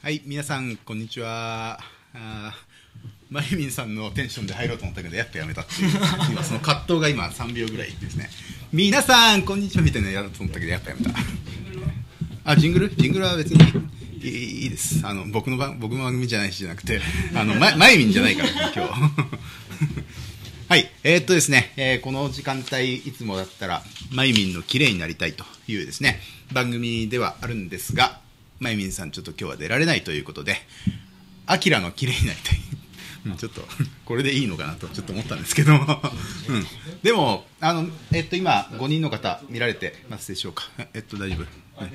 はい、皆さんこんにちは。まゆみんさんのテンションで入ろうと思ったけどやっぱやめたっていう今その葛藤が今3秒ぐらいですね。皆さんこんにちはみたいなのやろうと思ったけどやっぱやめた。ジングルは別にいいです。僕の番組じゃないしじゃなくてまゆみんじゃないから今日はいですね、この時間帯いつもだったらまゆみんの綺麗になりたいというですね番組ではあるんですが、まゆみんさんちょっと今日は出られないということで、アキラの綺麗になりたいちょっとこれでいいのかなとちょっと思ったんですけどでも今5人の方見られてますでしょうか。大丈夫、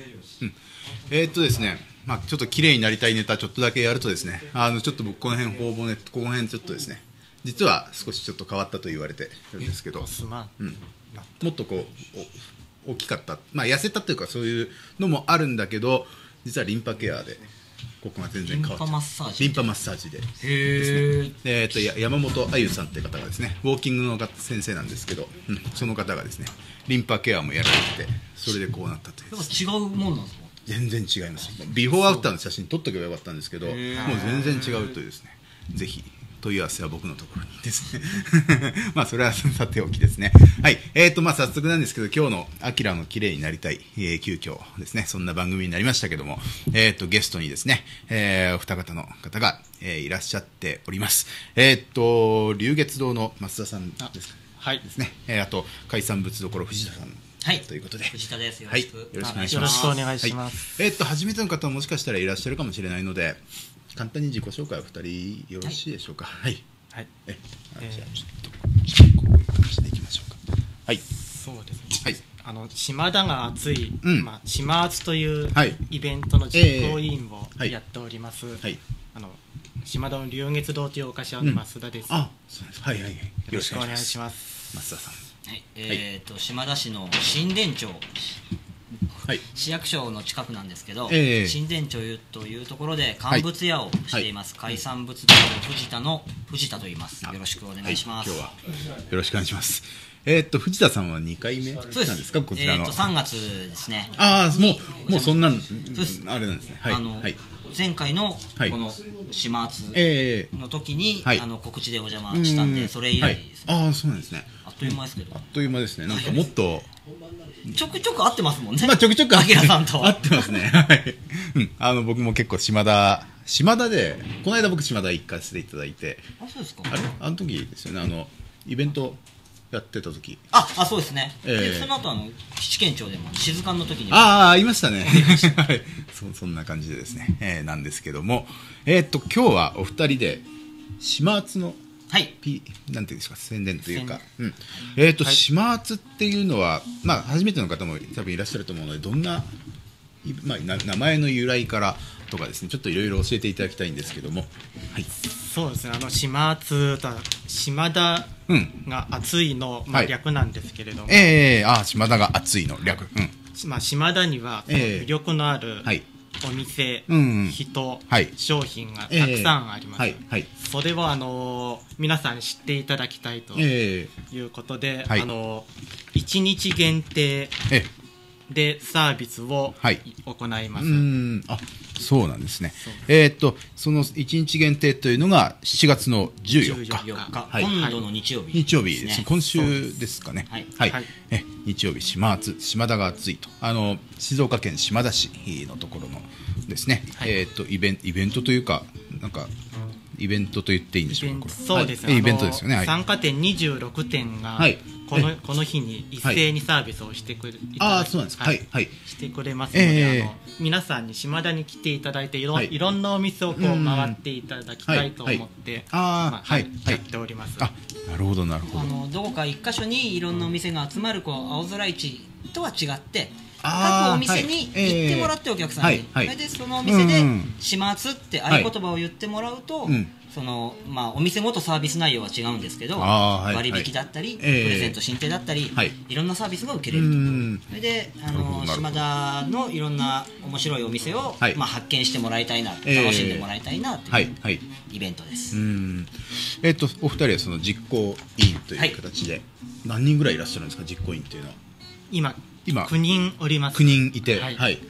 ですね、ちょっと綺麗になりたいネタちょっとだけやるとですね、ちょっと僕この辺頬骨この辺ちょっとですね実は少しちょっと変わったと言われてるんですけど、もっとこう大きかった、痩せたというかそういうのもあるんだけど、実はリンパケアでここが全然変わっちゃう。リンパマッサージでですね。山本あゆさんって方がですねウォーキングの先生なんですけど、その方がですねリンパケアもやられて、それでこうなったという。 違うもんなんですか？ 全然違います。ビフォーアフターの写真撮っとけばよかったんですけど、もう全然違うというですね、ぜひ問い合わせは僕のところにですねそれはさておきですね。はい、早速なんですけど、今日のアキラの綺麗になりたい、急遽ですねそんな番組になりましたけども、ゲストにですね、お二方の方が、いらっしゃっております。龍月堂の増田さんですか、はい、ですね、あと海産物どころ藤田さん、はい、ということで藤田です。よろしく、 よろしくお願いします。 よろしくお願いします。 初めての方ももしかしたらいらっしゃるかもしれないので、簡単に自己紹介お二人よろしいでしょうか。はい。はい。じゃあちょっとこういう感じでいきましょうか。はい。 そうですね。 はい。 島田が熱い、島熱というイベントの実行委員をやっております。はい。島田の龍月堂というお菓子屋の増田です。 あ、そうです。はいはいはい。よろしくお願いします。 増田さん。 はい。島田市の新田町。はい、市役所の近くなんですけど、新田町というところで乾物屋をしています、海産物どころ藤田と言います。よろしくお願いします。 今日はよろしくお願いします。藤田さんは2回目なんですか、こちらの。 3月ですね。 もうそんなんあれなんですね。はい。 前回のこの島厚の時に告知でお邪魔したんで、それ以来ですね。 そうなんですね。 あっという間ですけど。 あっという間ですね。なんかもっとちょくちょく会ってますもんね。 ちょくちょくアキラさんと会ってますね。はい。僕も結構島田で、この間僕島田行かせていただいて。 あ、そうですか。 あの時ですよね。イベントやってた時。 そうですね。でその後七軒町でも静館の時にいましたね。はい。そんな感じでですね。なんですけども、今日はお二人で島厚のなんていうんですか、宣伝というか、島厚っていうのは、初めての方も多分いらっしゃると思うので、どんな、名前の由来からとかですね、ちょっといろいろ教えていただきたいんですけども。はい。 そうですね、島厚と島田が熱いの略なんですけれども、 島田が熱いの略。 島田には魅力のあるお店、人、商品がたくさんあります。それを皆さん知っていただきたいということで、1日限定でサービスを行います。 そうなんですね。その1日限定というのが7月の14日。 今度の日曜日。 日曜日です。今週ですかね。日曜日、島田が熱いと。静岡県島田市のところのですね、イベントというか、なんか、イベントと言っていいんでしょうか。 そうですね。 イベントですよね。 参加店26店がこの日に一斉にサービスをしてくれしてくれますので、皆さんに島田に来ていただいていろんなお店を回っていただきたいと思ってやっております。 なるほどなるほど。 どこか一箇所にいろんなお店が集まる青空市とは違って、各お店に行ってもらって、お客さんにそれでそのお店で島厚って合言葉を言ってもらうと、お店ごとサービス内容は違うんですけど、割引だったりプレゼント進呈だったり、いろんなサービスが受けれると。それで島田のいろんな面白いお店を発見してもらいたいな、楽しんでもらいたいなというイベントです。 お二人はその実行委員という形で何人ぐらいいらっしゃるんですか、実行委員というのは。 今9人おります。 9人いて、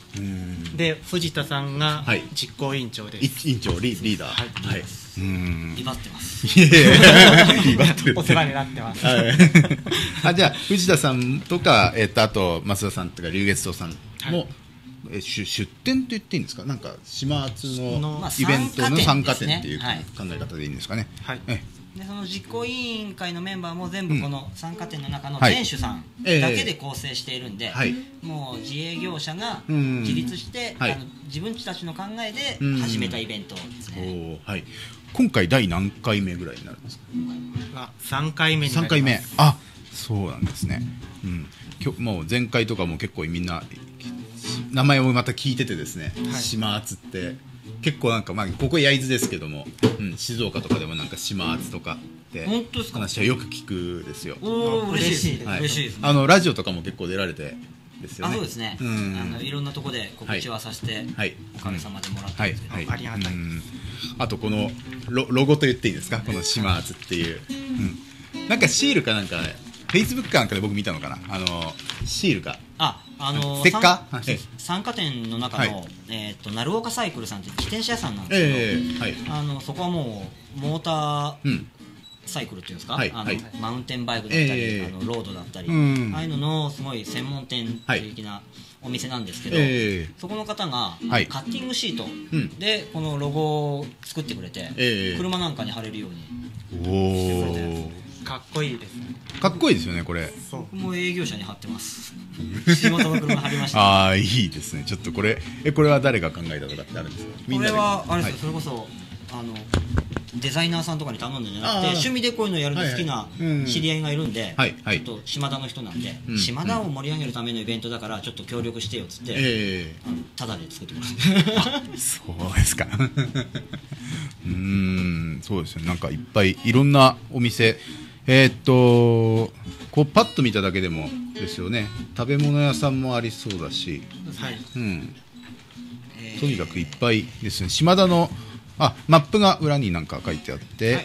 で藤田さんが実行委員長です。 委員長リーダー。はい。 威張ってます。 威張ってる。お世話になってます。 じゃあ藤田さんとかあと増田さんとか龍月堂さんも出店と言っていいんですか。なんか島厚のイベントの参加店っていう考え方でいいんですかね。 はい。でその実行委員会のメンバーも全部この参加店の中の店主さんだけで構成しているんで、もう自営業者が自立して自分たちの考えで始めたイベントですね。 今回第何回目ぐらいになるんですか。 3回目になります。 3回目。あ、そうなんですね。もう前回とかも結構みんな名前をまた聞いててですね、島厚って結構なんかここ焼津ですけども、静岡とかでもなんか島厚とかって話はよく聞くですよ。 嬉しいです。 ラジオとかも結構出られてですよね。 そうですね。いろんなとこで告知はさせておかげさまでもらったんですけど、ありがたい。 あとこのロゴと言っていいですか、この島厚っていう、なんかシールかなんかフェイスブックかなんかで僕見たのかな、シールかステッカー、 参加店の中の鳴岡サイクルさんって自転車屋さんなんですけど、そこはもうモーターサイクルっていうんですか、マウンテンバイクだったりロードだったり、ああいうののすごい専門店的なお店なんですけど、そこの方がカッティングシートでこのロゴを作ってくれて、車なんかに貼れるようにしてくれて、 かっこいいですね。 かっこいいですよねこれ。 僕も営業者に貼ってます。仕事の車貼りました。 いいですね。ちょっとこれは誰が考えたとかってあるんですか。 これはあれですよ、それこそデザイナーさんとかに頼んでんじゃなくて、趣味でこういうのやるの好きな知り合いがいるんで、ちょっと島田の人なんで、島田を盛り上げるためのイベントだからちょっと協力してよっつって、タダで作ってもらって。 そうですか。そうですよ。なんかいっぱいいろんなお店、こうパッと見ただけでもですよね。食べ物屋さんもありそうだし、とにかくいっぱいですね。島田のマップが裏になんか書いてあって、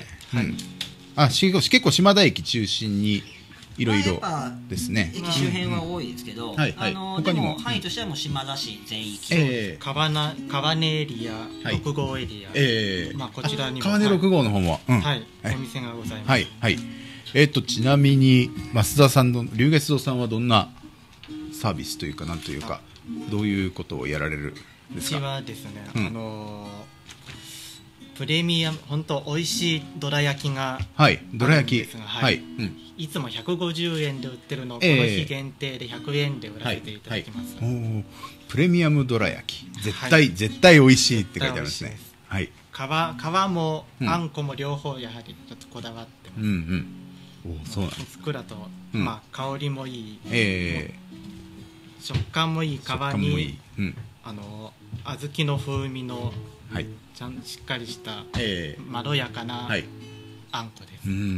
結構島田駅中心にいろいろですね。 駅周辺は多いですけど、他にも範囲としてはもう島田市全域、 川根エリア、6号エリア、こちらにも川根6号の方もお店がございます。 ちなみに増田さんの龍月堂さんはどんなサービスというかなんというかどういうことをやられるんですか。 うちはですね、プレミアム本当美味しいどら焼きがどら焼きいつも150円で売ってるのをこの日限定で100円で売らせていただきます。 プレミアムどら焼き絶対美味しいって書いてあるんですね。 皮もあんこも両方やはりちょっとこだわってます。 そうなんです。 ふっくらと香りもいい、食感もいい皮に小豆の風味のちゃんとしっかりしたまろやかなあんこです。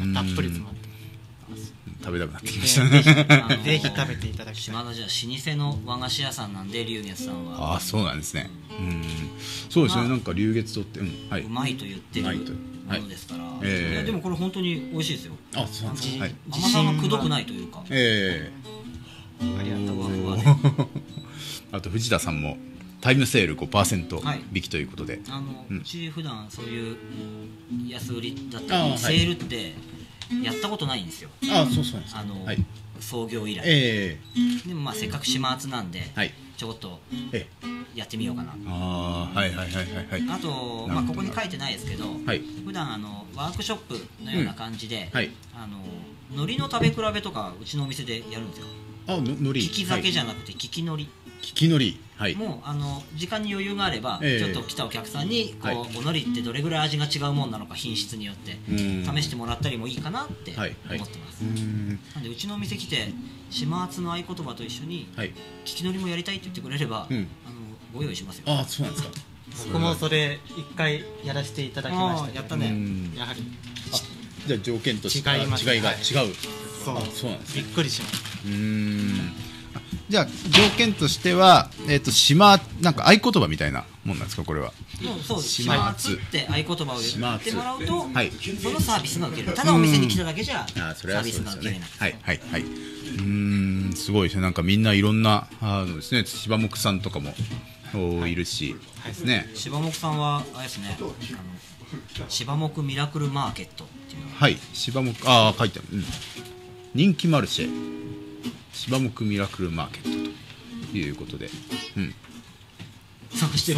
たっぷり詰まってます。 食べたくなってきました。 ぜひ食べていただきたい。 島田じゃ老舗の和菓子屋さんなんで龍月さんは。 そうなんですね。そうですね。なんか龍月堂ってうまいと言ってるものですから。でもこれ本当に美味しいですよ。 そうなんですね。 甘さがくどくないというか。 ありがとうございます。 あと藤田さんもタイムセール 5% 引きということで、 うち普段そういう安売りだったりセールってやったことないんですよ。創業以来。でもせっかく島厚なんでちょっとやってみようかな。あとここに書いてないですけど、普段ワークショップのような感じで海苔の食べ比べとかうちのお店でやるんですよ。利き酒じゃなくて利き海苔。もう時間に余裕があればちょっと来たお客さんにお海苔ってどれぐらい味が違うもんなのか品質によって試してもらったりもいいかなって思ってます。なんでうちのお店来て島厚の合言葉と一緒に利き海苔もやりたいって言ってくれればご用意しますよ。 そうなんですか。 僕もそれ一回やらせていただきました。 やったね。 やはりじゃあ条件として違いが違う。 そうなんです。びっくりしました。 じゃあ条件としては島なんか合言葉みたいなもんなんですかこれは。 そうです。島厚って合言葉を言ってもらうとそのサービスが受ける。ただお店に来ただけじゃサービスが受けれない。 すごいですね。なんかみんないろんなですね、柴木さんとかもいるしですね。 柴木さんはあれですね、柴木ミラクルマーケットっていうのはい、柴木書いてある、人気マルシェ柴木ミラクルマーケットということで、 探してる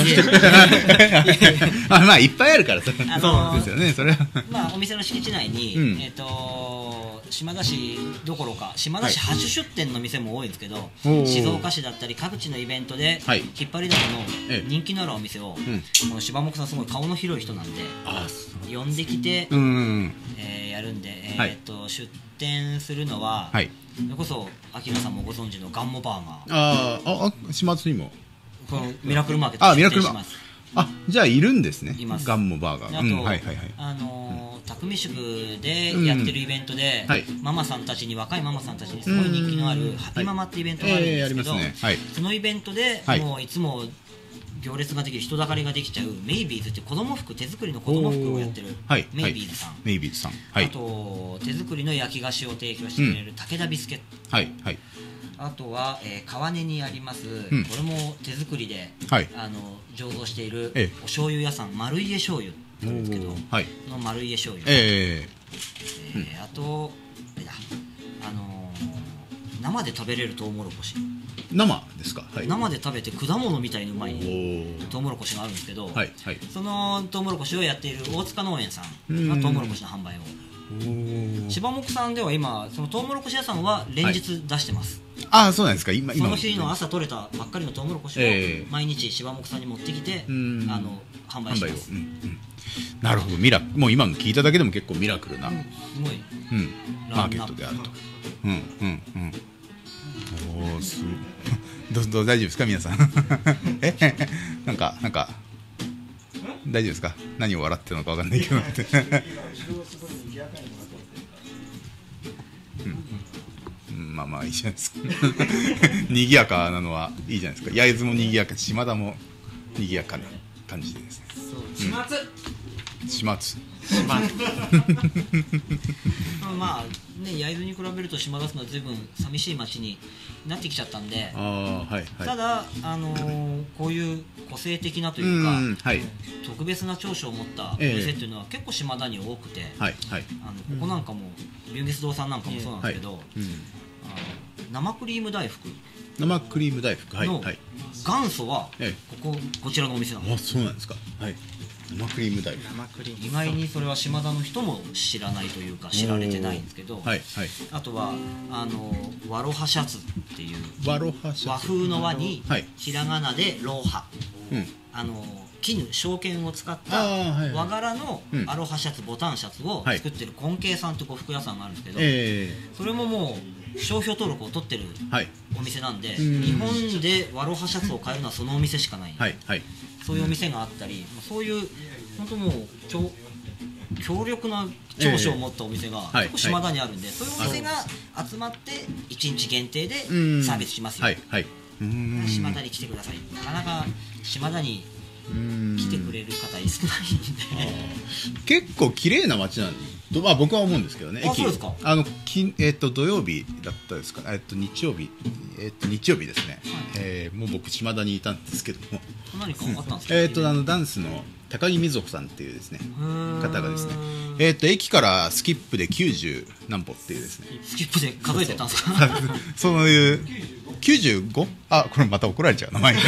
まあいっぱいあるからそうですよね。それはまあお店の敷地内に、島田市どころか島田市8出店の店も多いんですけど、静岡市だったり各地のイベントで引っ張りだこの人気のあるお店を、この柴木さんすごい顔の広い人なんで呼んできてやるんで、出店するのは、それこそアキラさんもご存知のガンモバーガー、 島津にもこのミラクルマーケット出店します。 じゃあいるんですね。 います。 ガンモバーガー。 あと、匠宿でやってるイベントで、ママさんたちに、若いママさんたちにすごい人気のあるハピママってイベントがあるんですけど、そのイベントでもういつも行列ができる、人だかりができちゃうメイビーズっていう手作りの子供服をやってるメイビーズさん、あと手作りの焼き菓子を提供してくれる武田ビスケット、あとは、川根にあります、これも手作りで、醸造しているお醤油屋さん、丸家醤油なんですけど、その丸家醤油、あと生で食べれるトウモロコシ、 生ですか、 生で食べて果物みたいにうまいトウモロコシがあるんですけど、そのトウモロコシをやっている大塚農園さんがトウモロコシの販売を、柴木さんでは今そのトウモロコシ屋さんは連日出してます。 そうなんですか。今その日の朝取れたばっかりのトウモロコシを毎日柴木さんに持ってきて販売します。 なるほど。もう今の聞いただけでも結構ミラクルな、すごいマーケットであると。大丈夫ですか皆さんなんか大丈夫ですか。何を笑ってるのか分かんないけどまあいいじゃないですか賑やかなのはいいじゃないですか。焼津も賑やか、島田も賑やかな感じでですね。島津まあね、焼津に比べると島田市は随分寂しい町になってきちゃったんで、ただこういう個性的なというか、特別な長所を持ったお店っていうのは結構島田に多くて、ここなんかも龍月堂さんなんかもそうなんですけど、生クリーム大福の元祖はこちらのお店なんです。 そうなんですか。生クリーム大福、 意外にそれは島田の人も知らないというか知られてないんですけど、あとは和ロハシャツっていう和風の和にひらがなでローハ、絹証券を使った和柄のアロハシャツ、ボタンシャツを作ってる根茎さんと呉服屋さんがあるんですけど、それももう商標登録を取ってるお店なんで、日本で和ロハシャツを買えるのはそのお店しかない、そういうお店があったり、そういう本当もう強力な長所を持ったお店が結構島田にあるんで、そういうお店が集まって1日限定でサービスしますよ。島田に来てください。なかなか島田に来てくれる方少ないんで結構綺麗な街なんで、僕は思うんですけどね。 そうですか。 土曜日だったですか。日曜日ですね。もう僕島田にいたんですけども、 何かあったんですか。 ダンスの高木瑞穂さんっていうですね方がですね、駅からスキップで90何歩っていうですね、 スキップで数えてたんですか。 そういう95？これまた怒られちゃう名前が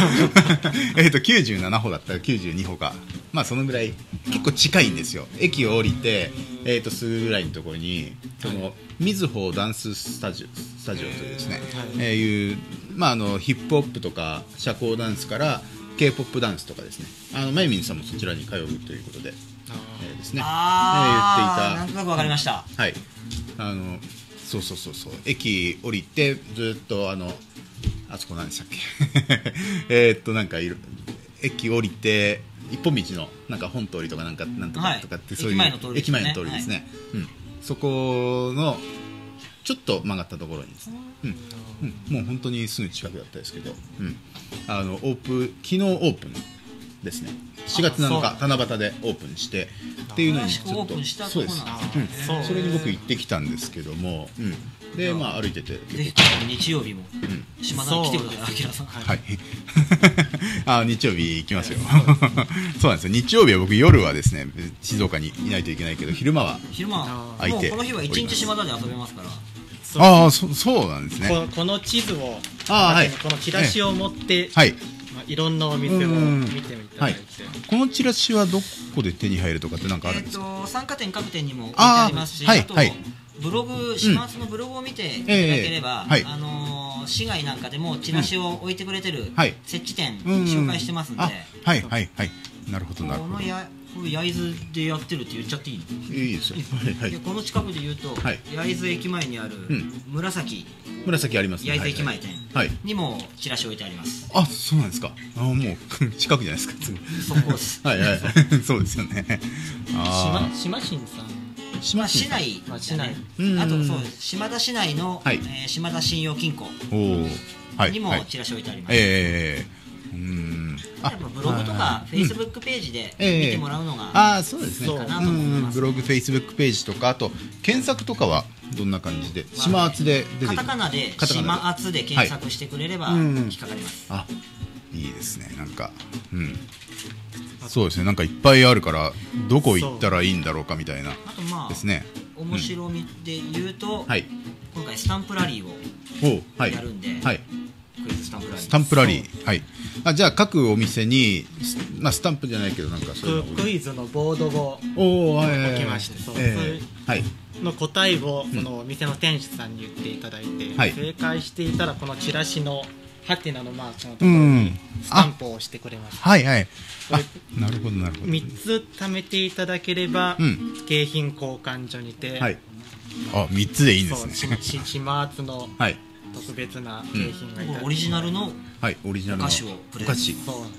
97歩だったら92歩か、そのぐらい結構近いんですよ。駅を降りてすぐぐらいのところにその瑞穂ダンススタジオというですね、いうヒップホップとか社交ダンスから K-POP ダンスとかですね、まゆみんさんもそちらに通うということでですね、言っていた。 なんとなく分かりました。 そう駅降りてずっとあそこ何でしたっけなんか駅降りて一本道のなんか本通りとかなんとかとかって、そういう駅前の通りですね。そこのちょっと曲がったところにですね、もう本当にすぐ近くだったですけど、昨日オープンですね。4月7日七夕でオープンしてっていうのにちょっとそうです。それに僕行ってきたんですけども、でまあ歩いててぜひ日曜日も島田に来てください、明さん。 はい。あ、日曜日行きますよ。そうなんですよ。日曜日は僕夜はですね静岡にいないといけないけど、昼間は空いて、もうこの日は一日島田で遊べますから。 ああ、そうなんですね。 この地図を、このチラシを持って、いろんなお店を見てみたいて、 このチラシはどこで手に入るとかって何かあるんですか？ 参加店各店にも置いてありますし、あとブログ、島津のブログを見ていただければ、市外なんかでもチラシを置いてくれてる設置店紹介してますんで。 はいはいはい。なるほどなるほど。 焼津でやってるって言っちゃっていい？ いいですよ。 この近くで言うと焼津駅前にある紫ありますね。 焼津駅前店にもチラシ置いてあります。 あ、そうなんですか。もう近くじゃないですか。 そこです。 はいはい。そうですよね。 島新さん。 市内、あとそうです。島田市内の島田信用金庫にもチラシ置いてあります。ブログとかフェイスブックページで見てもらうのがそうですね。ブログ、フェイスブックページとか、あと検索とかはどんな感じで？島厚で出てくる。 カタカナで島厚で検索してくれれば引っかかります。 あ、いいですね。なんかそうですね。なんかいっぱいあるからどこ行ったらいいんだろうかみたいなですね。 面白みで言うと、今回スタンプラリーをやるんで。 スタンプラリー、はい。じゃあ各お店にスタンプじゃないけどなんかそういうクイズのボードを置きまして、の答えをそのお店の店主さんに言っていただいて、正解していたらこのチラシのハテナのマークのところにスタンプを押してくれます。 はいはい。なるほどなるほど。 3つ貯めていただければ景品交換所にて、 3つでいいんですね。 島厚の特別な景品がいただける。 オリジナルのお菓子をプレゼント。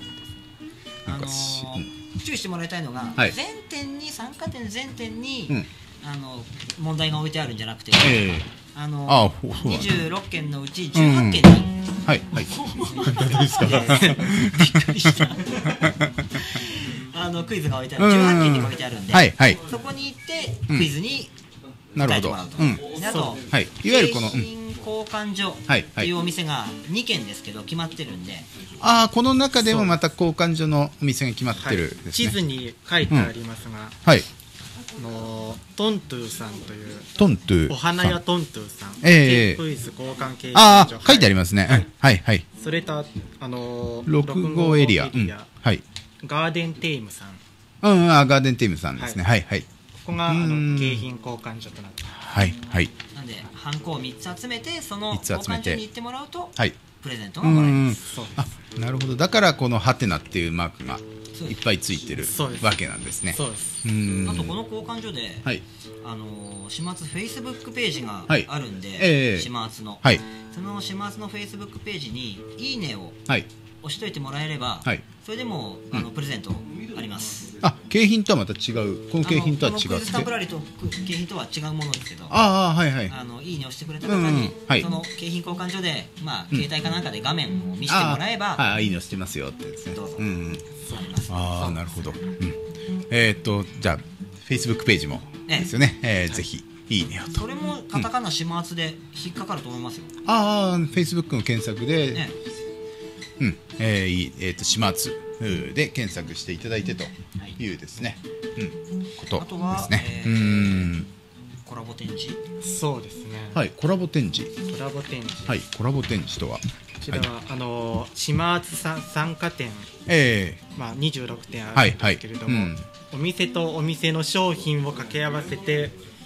注意してもらいたいのが、参加店全店に問題が置いてあるんじゃなくて、26件のうち18件にクイズが置いてある、18件に置いてあるんで、そこに行ってクイズに答えてもらうと。あといわゆるこの交換所っていうお店が2軒ですけど決まってるんで、 この中でもまた交換所のお店が決まってる、 地図に書いてありますが、トントゥーさんというお花屋トントゥーさん、クイズ交換景品所、 書いてありますね。はいはい。 それと 6号エリア、 ガーデンテイムさん、 ガーデンテイムさんですね。はいはい。 ここが景品交換所となってます。 はいはい。 なんでハンコを3つ集めてその交換所に行ってもらうとプレゼントがもらえます。 なるほど。だからこのハテナっていうマークがいっぱいついてるわけなんですね。 そうです。 あとこの交換所で島津フェイスブックページがあるんで、島津のその島津のフェイスブックページにいいねを押しといてもらえれば、それでもプレゼントあります。 景品とはまた違う、この景品とは違って、 クイズスタンプラリーと景品とは違うものですけど、いいねをしてくれた方にその景品交換所で携帯かなんかで画面を見せてもらえば、 いいねをしてますよってですね。 どうぞ。 なるほど。じゃあフェイスブックページもですよね。ぜひいいねをと。 それもカタカナ島厚で引っかかると思いますよ。 フェイスブックの検索で島厚で検索していただいてというですね、ことですね。 コラボ展示。 そうですね。 はい、コラボ展示。はい、コラボ展示とは。 こちらは島厚参加店、26店あるんですけれども、お店とお店の商品を掛け合わせて、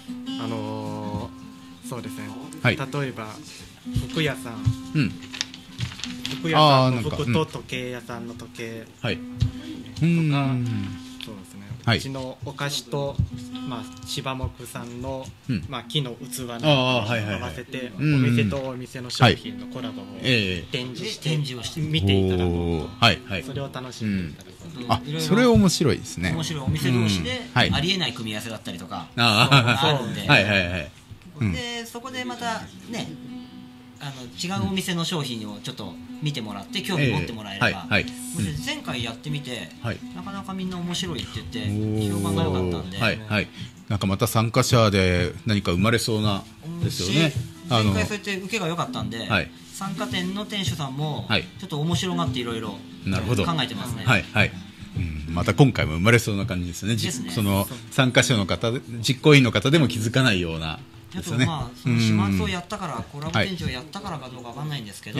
そうですね。例えば服屋さん。服屋さんの服と時計屋さんの時計とか、そうですね、うちのお菓子と、芝木さんの、木の器の合わせてお店とお店の商品のコラボを展示をして見ていただこうと、それを楽しんでいただく。 それ面白いですね。 面白い。お店同士でありえない組み合わせだったりとかあるんで、でそこでまたね違うお店の商品をちょっと見てもらって興味持ってもらえれば、前回やってみて、なかなかみんな面白いって言って評判が良かったんで、 なんかまた参加者で何か生まれそうなですよね。 前回そうやって受けが良かったんで、参加店の店主さんもちょっと面白がっていろいろ考えてますね。 また今回も生まれそうな感じですね。その参加者の方、実行委員の方でも気づかないような。 あとまあその始末をやったから、コラボ展示をやったからかどうかわかんないんですけど、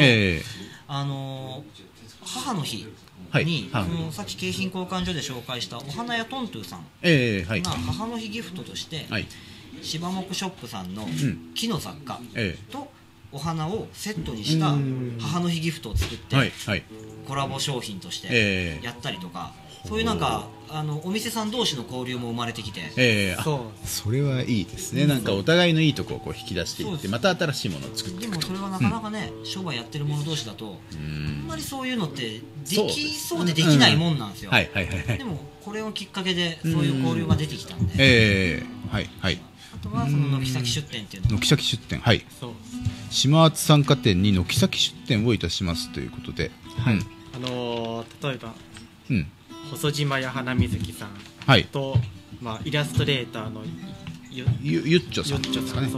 母の日にさっき景品交換所で紹介したお花屋トントゥさんが母の日ギフトとして芝木ショップさんの木の雑貨とお花をセットにした母の日ギフトを作ってコラボ商品としてやったりとか、そういうなんかお店さん同士の交流も生まれてきて、 それはいいですね。なんかお互いのいいところをこう引き出していって、また新しいものを作っていくと。 でもそれはなかなかね、商売やってる者同士だとあんまりそういうのってできそうでできないもんなんですよ。でもこれをきっかけでそういう交流が出てきたんで、あとはその軒先出店っていうの、 軒先出店、島厚参加店に軒先出店をいたしますということで、 例えば細島屋花水木さんと、イラストレーターのゆっちょさんですかね。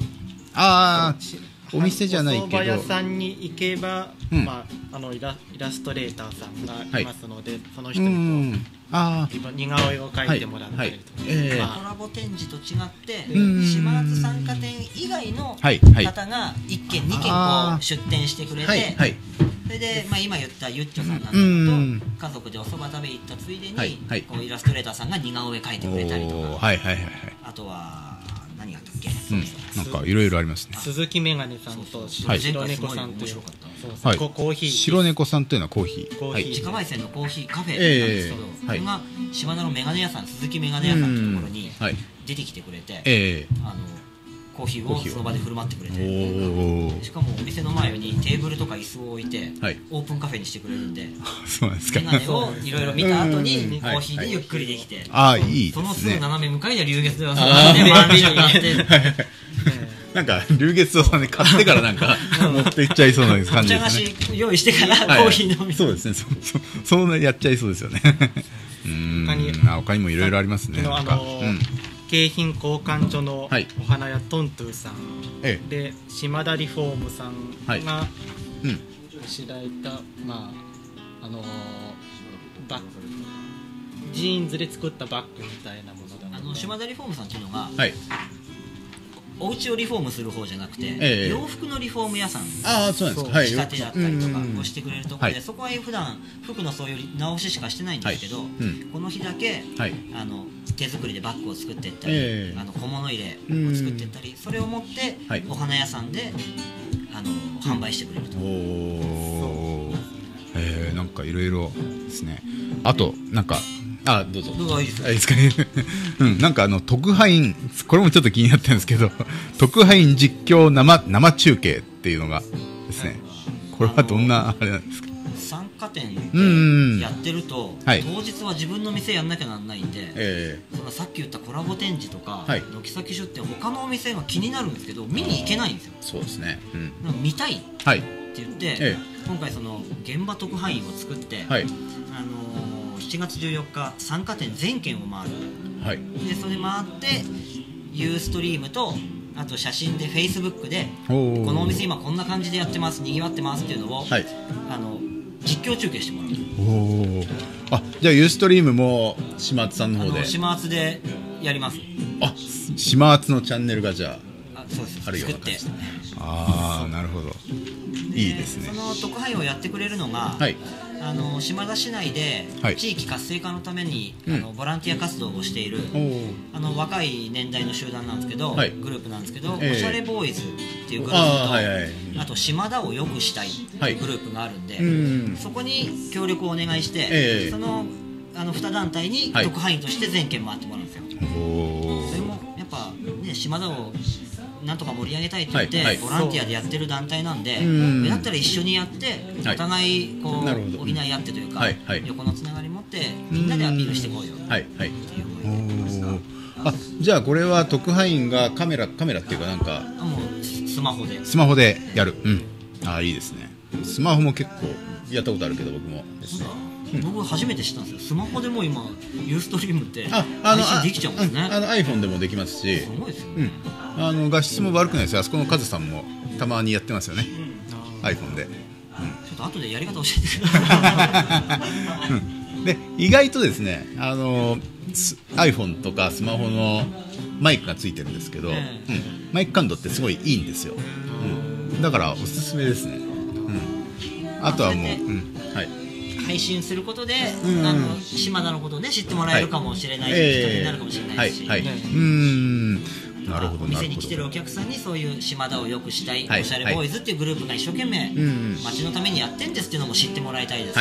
お店じゃないけど、お蕎麦屋さんに行けば、イラストレーターさんがいますので、その人に似顔絵を描いてもらったりとか、 コラボ展示と違って島津参加店以外の方が1軒2軒こう出店してくれて、それで今言ったゆっちょさんなんかと家族でお蕎麦食べ行ったついでにこうイラストレーターさんが似顔絵描いてくれたりとか、あとは何があったっけ、 なんかいろいろありますね。 鈴木メガネさんと白猫さんというコーヒー、 白猫さんというのはコーヒー、 自家焙煎のコーヒーカフェなんですけど、それが島田のメガネ屋さん、鈴木メガネ屋さんのところに出てきてくれて、コーヒーをその場で振る舞ってくれて、しかもお店の前にテーブルとか椅子を置いてオープンカフェにしてくれるんで、メガネをいろいろ見た後にコーヒーでゆっくりできて、そのすぐ斜め向かいには龍月堂さんで万里があって、 なんか龍月堂さんで買ってからなんか持っていっちゃいそうな感じですね。 お茶菓子用意してからコーヒー飲み、 そうですね、そうやっちゃいそうですよね。他にもいろいろありますね。 景品交換所のお花屋トントゥさんで、島田リフォームさんがあしらえたバッグ、ジーンズで作ったバッグみたいなものだ。 島田リフォームさんっていうのがお家をリフォームする方じゃなくて、洋服のリフォーム屋さん、仕立てだったりとかをしてくれるところで、そこは普段服のそういう直ししかしてないんですけど、この日だけ手作りでバッグを作っていったり、小物入れを作っていったり、それを持ってお花屋さんで販売してくれると。 なんかいろいろですね。あとなんかどうぞ。 いいですかね。なんか特派員、これもちょっと気になってるんですけど、特派員実況生中継っていうのがですね、これはどんなあれなんですか。 参加店でやってると、当日は自分の店やんなきゃなんないんで、さっき言ったコラボ展示とか軒先出店、他のお店が気になるんですけど見に行けないんですよ。 そうですね。 見たいって言って、今回その現場特派員を作って、7月14日参加店全県を回る、でそれ回ってユーストリームとあと写真でフェイスブックでこのお店今こんな感じでやってます、にぎわってますっていうのを、実況中継してもらう。 じゃあユーストリームも島厚さんの方で島厚でやります。 島厚のチャンネルがじゃそうです、 あるような感じですね。なるほど、いいですね。 その特派員をやってくれるのが、島田市内で地域活性化のためにボランティア活動をしている若い年代の集団なんですけど、グループなんですけど、おしゃれボーイズっていうグループと、あと島田を良くしたいっていうグループがあるんで、そこに協力をお願いして、その2団体に特派員として全県回ってもらうんですよ。それもやっぱね、島田をなんとか盛り上げたいって言ってボランティアでやってる団体なんで、だったら一緒にやってお互いこう補い合ってというか、横のつながり持ってみんなでアピールしていこうよっていう思いで。 じゃあこれは特派員がカメラっていうかなんかもうスマホでやる。いいですね。スマホも結構やったことあるけど僕もですね。 僕初めて知ったんですよ。スマホでも今ユーストリームって配信できちゃうんですね。 iPhone でもできますし、 すごいですよね。 画質も悪くないですよ。あそこのカズさんもたまにやってますよね、iPhone で。ちょっと後でやり方教えてください。で意外とですね、iPhone とかスマホのマイクがついてるんですけど、マイク感度ってすごいいいんですよ。だからおすすめですね。あとはもう、 配信することで、島田のことをね知ってもらえるかもしれない、人になるかもしれないし、 なるほど。 お店に来てるお客さんにそういう島田をよくしたい、おしゃれボーイズっていうグループが一生懸命街のためにやってんですっていうのも知ってもらいたいです。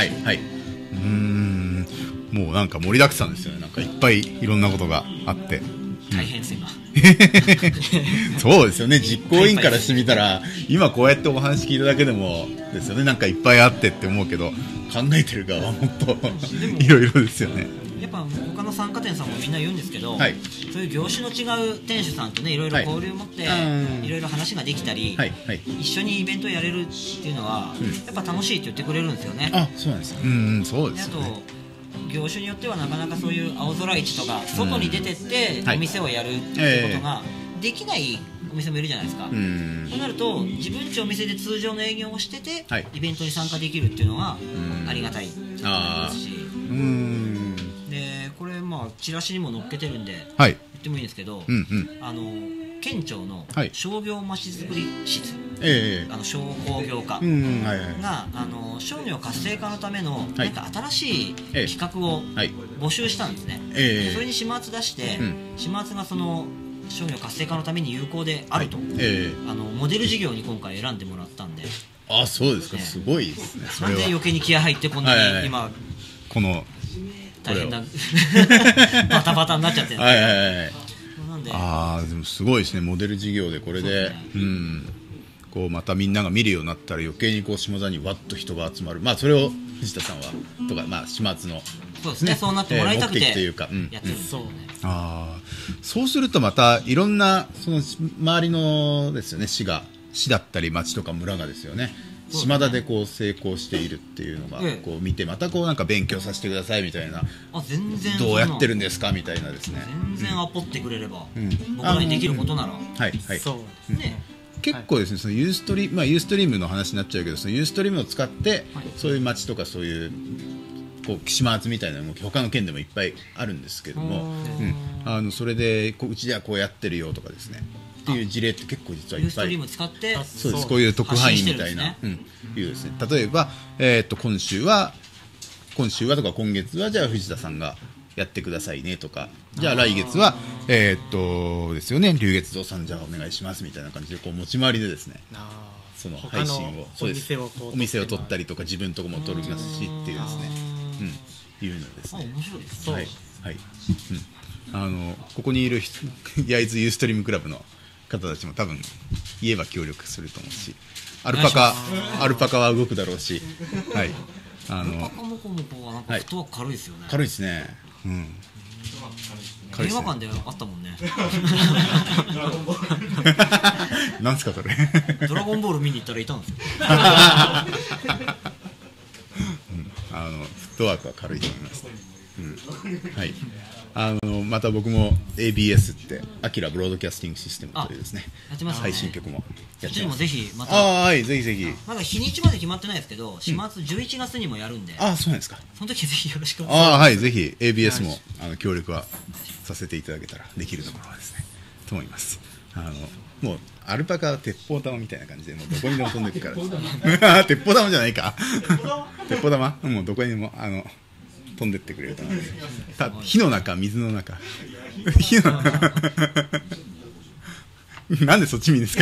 もうなんか盛りだくさんですよね。なんかいっぱいいろんなことがあって大変です今。 そうですよね。実行委員からしてみたら今こうやってお話聞いただけでもですよね。なんかいっぱいあってって思うけど、考えてる側はもっといろいろですよね。 やっぱ他の参加店さんもみんな言うんですけど、そういう業種の違う店主さんとねいろいろ交流を持っていろいろ話ができたり、一緒にイベントをやれるっていうのはやっぱ楽しいって言ってくれるんですよね。 そうなんですよ。そうですよね。 あと業種によってはなかなかそういう青空市とか外に出てってお店をやるっていうことができないお店もいるじゃないですか。そうなると自分ちお店で通常の営業をしててイベントに参加できるっていうのはありがたいですし、でこれチラシにも載っけてるんで言ってもいいんですけど、県庁の商業まちづくり室、商工業課が商業活性化のためのなんか新しい企画を募集したんですね。それに始末出して、始末がその商業活性化のために有効であると、モデル事業に今回選んでもらったんで。 そうですか。すごいですね。 なんで余計に気合入ってこんなに今この大変なバタバタになっちゃってるんですけど。 でもすごいですね。モデル事業でこれで、こうまたみんなが見るようになったら余計にこう下田にわっと人が集まる。それを藤田さんはとか始末のそうですね、そうなってもらいたくて目的というか、 やってる。 そうするとまたいろんなその周りのですよね、市だったり町とか村がですよね、島田でこう成功しているっていうのがこう見て、またこうなんか勉強させてくださいみたいな、 全然どうやってるんですかみたいなですね、 全然アポってくれれば、僕らにできることなら、 そうね。結構ですね、そのユーストリームの話になっちゃうけど、そのユーストリームを使ってそういう町とかそういうこう島集みたいなのも他の県でもいっぱいあるんですけども、それでうちではこうやってるよとかですねっていう事例って結構実はいっぱい、 ユーストリーム使ってそうです、こういう特派員みたいないうですね、例えば今週はとか今月はじゃあ藤田さんがやってくださいねとか、じゃあ来月はですよね、龍月堂さんじゃあお願いしますみたいな感じでこう持ち回りでですね、その配信をお店を取ったりとか自分とこも取りますしっていうですね、いうのですね。 面白いですね。 ここにいる焼津ユーストリームクラブの方たちも多分言えば協力すると思うし、アルパカは動くだろうし、 アルパカモコモコはなんかフットワーク軽いですよね。 軽いですね。 映画館であったもんね。 なんすかそれ。 ドラゴンボール見に行ったらいたんですよ。 フットワークは軽いと思います。また僕も ABS ってアキラブロードキャスティングシステムというですね、配信局もやってます。 ぜひまた、 ぜひぜひ。 まだ日にちまで決まってないですけど、始末11月にもやるんで、 そうなんですか。 その時ぜひよろしくお願いします。 ぜひ ABS も協力はさせていただけたらできるところはですねと思います。もうアルパカは鉄砲玉みたいな感じでもうどこにでも飛んでいくから鉄砲玉じゃないか鉄砲玉もうどこにでも飛んでってくれると思います。火の中、水の中なんでそっち見るんですか。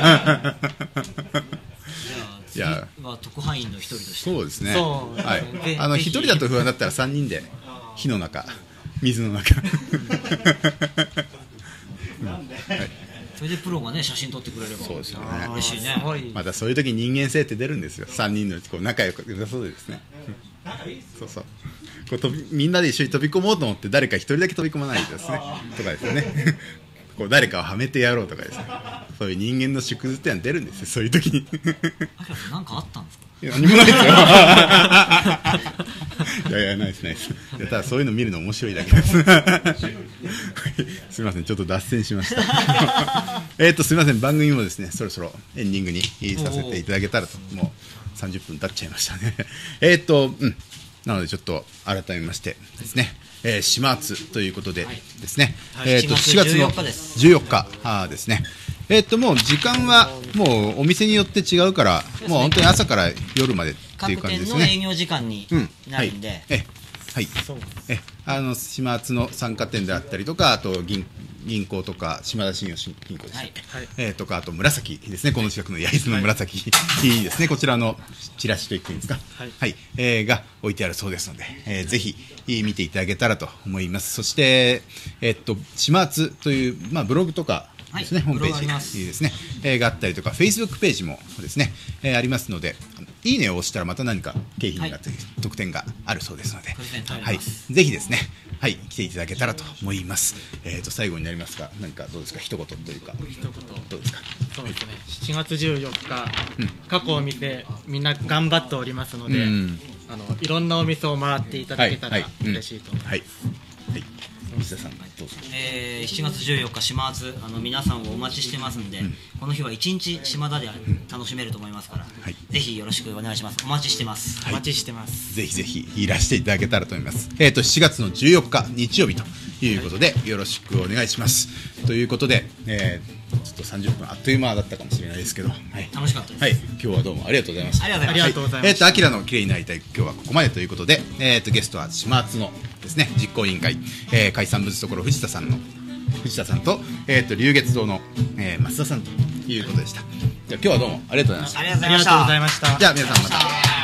じゃあ特派員の一人として。 そうですね。一人だと不安だったら3人で火の中、水の中それでプロがね写真撮ってくれればそうですよね。 嬉しいね。 またそういう時人間性って出るんですよ。3人のこう仲良く良さそうですね。そうそう。こうみんなで一緒に飛び込もうと思って誰か一人だけ飛び込まないとですね。とかですよね。こう誰かをはめてやろうとかですね。そういう人間の縮図ってのは出るんですよ。そういう時に。 あきらさんなんかあったんですか？ 何もないですよ。いやいや、ないですないです。ただそういうの見るの面白いだけです。すみません、ちょっと脱線しました。すみません、番組もですね、そろそろエンディングにさせていただけたらと、もう30分経っちゃいましたね。なのでちょっと改めましてですね、島津ということでですね、 7月の 14日ですね。もう時間はもうお店によって違うから、もう本当に朝から夜までっていう感じですね。 各店の営業時間になるんで、 はい、島津の参加店であったりとか、あと銀行とか島田信用金庫ですね、とか、あと紫ですね、この近くの焼津の紫ですね、こちらのチラシといっていいんですか、が置いてあるそうですので、ぜひ見ていただけたらと思います。そして、島津という、ブログとかですね、ホームページですね、があったりとか、Facebook ページもですね、ありますので、いいねを押したらまた何か景品が特典があるそうですので、ぜひですね、来ていただけたらと思います。最後になりますが、何かどうですか、一言というか、どうですか。 そうですね、7月14日、過去お店みんな頑張っておりますので、いろんなお店を回っていただけたら嬉しいと思います。 西田さんどうぞ。 7月14日島津皆さんをお待ちしてますんで、この日は1日島田で楽しめると思いますから、ぜひよろしくお願いします。お待ちしてます。 お待ちしてます。 ぜひぜひいらしていただけたらと思います。7月の14日日曜日ということで、よろしくお願いします。ということで、ちょっと30分あっという間だったかもしれないですけど、 楽しかったです。 今日はどうもありがとうございました。 ありがとうございました。アキラの綺麗になりたい、今日はここまでということで、ゲストは島津のですね、実行委員会、海産物所藤田さんと、龍月堂の、増田さんということでした。じゃあ今日はどうもありがとうございました。 ありがとうございました。 じゃあ皆さんまた。